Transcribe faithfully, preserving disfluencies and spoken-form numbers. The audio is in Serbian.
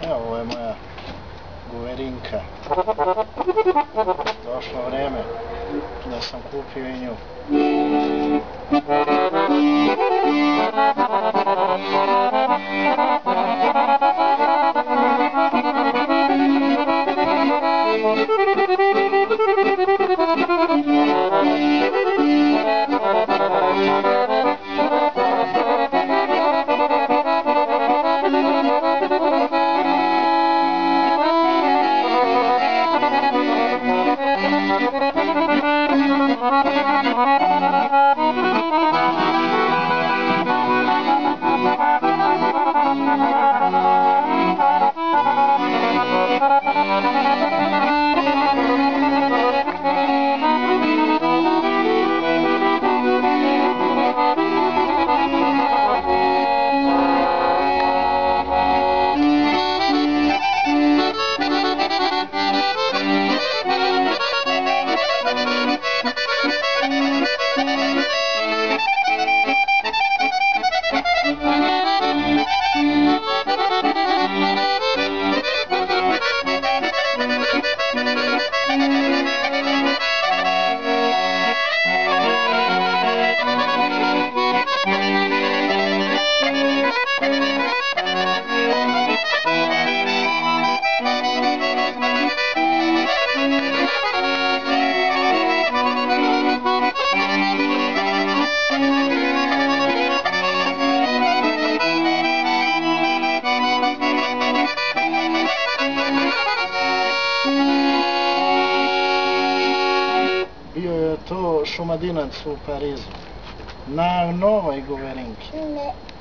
Evo, ovo je moja guverinka. Došlo vreme da sam kupio i nju. Bio je to Šumadinac u Parizu. Na novoj guverinki.